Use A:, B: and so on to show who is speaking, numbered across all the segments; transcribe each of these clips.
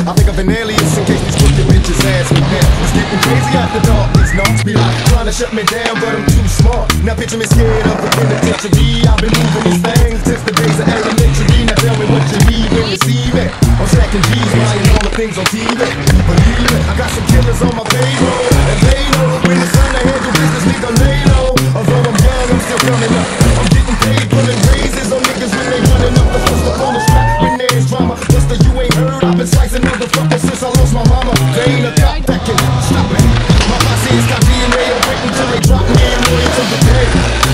A: I think of an alias in case these crooked bitches ask me now. It's getting crazy after dark. These knocks be like trying to shut me down, but I'm too smart. Now picture me scared of the penitentiary. I've been moving these things since the days of elementary. Now tell me what you need when you see me. I'm stacking G's, buying all the things on TV. Believe it, I got some killers on my payroll, and they know when it's time to handle business, need to lay low. Although I'm young, I'm still coming up. I'm getting paid, pulling raises on niggas when they running up the first up on the strap. When there's drama, Buster, you ain't heard. I've been slicing motherfuckers since I lost my mama. They ain't a cop that can stop it. My posse is got DNA, I'm waiting till they drop me in loyal to the day.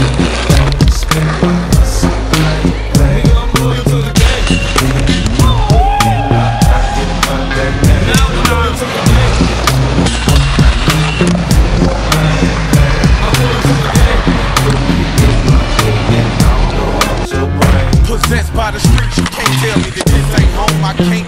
A: I'm loyal to the game.
B: Possessed by the streets, you can't tell me that this ain't home. I can't